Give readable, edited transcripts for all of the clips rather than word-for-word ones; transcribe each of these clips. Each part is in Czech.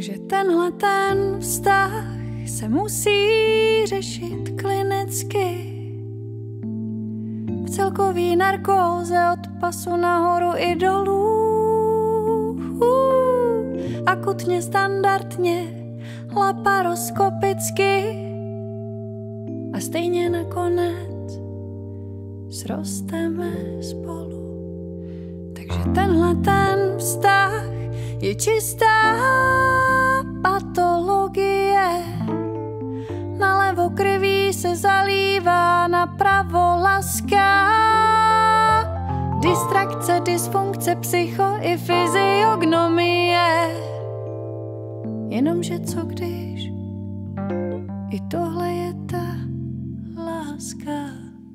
Takže tenhle ten vztah se musí řešit klinicky. V celkový narkóze od pasu nahoru i dolů. Akutně, standardně, laparoskopicky. A stejně nakonec srosteme spolu. Takže tenhle ten vztah je čistá patologie. Nalevo krví se zalívá, napravo laská. Distrakce, dysfunkce, psycho i fyziognomie. Jenomže co když i tohle je ta láska.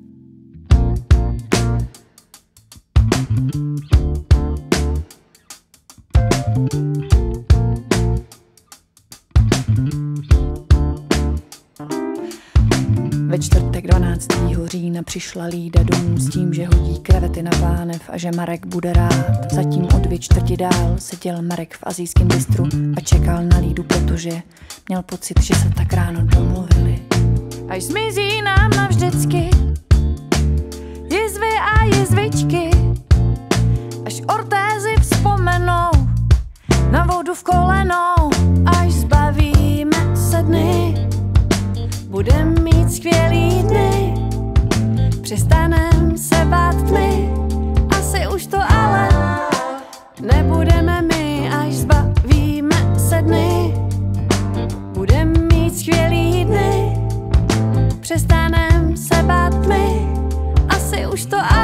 Ve čtvrtek 12. října přišla Lída domů s tím, že hodí krevety na pánev a že Marek bude rád. Zatím o 2/4 dál seděl Marek v asijském bistru a čekal na Lídu, protože měl pocit, že se tak ráno domluvili. Až zmizí nám navždycky jizvy a jizvičky, až ortézy vzpomenou na vodu v kolenou, až zbavíme se dny. Budem mít skvělý dny, přestanem se bát tmy. Asi už to ale nebudeme my, až zbavíme se dny. Budem mít skvělý dny, přestanem se bát tmy. Asi už to ale